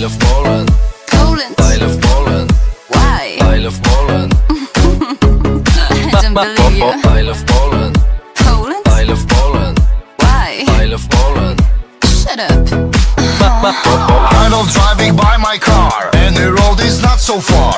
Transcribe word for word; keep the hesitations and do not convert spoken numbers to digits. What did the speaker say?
love Poland. Poland. I love Poland. Why? I love Poland. I don't believe you. I love Poland. Poland? I love Poland. Why? I love Poland. Shut up. I love driving by my car. Any road is not so far.